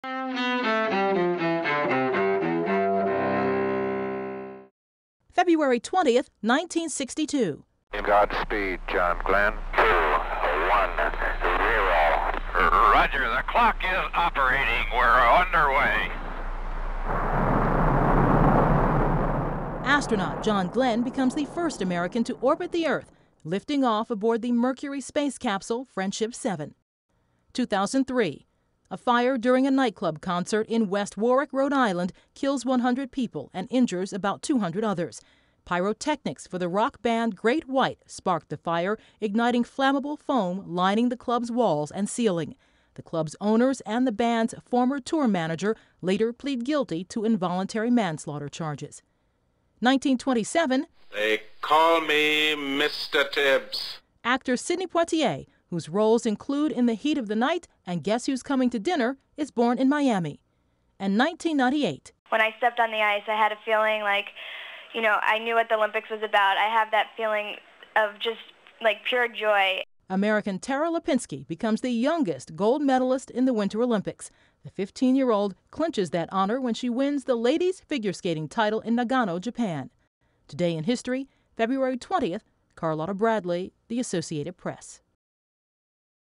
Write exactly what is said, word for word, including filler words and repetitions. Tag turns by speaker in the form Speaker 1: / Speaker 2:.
Speaker 1: February twentieth, nineteen sixty-two.
Speaker 2: Godspeed, John Glenn. Two, one, zero.
Speaker 3: Roger, the clock is operating. We're underway.
Speaker 1: Astronaut John Glenn becomes the first American to orbit the Earth, lifting off aboard the Mercury space capsule Friendship seven. two thousand three. A fire during a nightclub concert in West Warwick, Rhode Island, kills one hundred people and injures about two hundred others. Pyrotechnics for the rock band Great White sparked the fire, igniting flammable foam lining the club's walls and ceiling. The club's owners and the band's former tour manager later plead guilty to involuntary manslaughter charges. nineteen twenty-seven.
Speaker 4: They call me Mister Tibbs.
Speaker 1: Actor Sidney Poitier, whose roles include In the Heat of the Night and Guess Who's Coming to Dinner, is born in Miami. And nineteen ninety-eight.
Speaker 5: When I stepped on the ice, I had a feeling like, you know, I knew what the Olympics was about. I have that feeling of just, like, pure joy.
Speaker 1: American Tara Lipinski becomes the youngest gold medalist in the Winter Olympics. The fifteen-year-old clinches that honor when she wins the ladies' figure skating title in Nagano, Japan. Today in history, February twentieth, Carlotta Bradley, The Associated Press.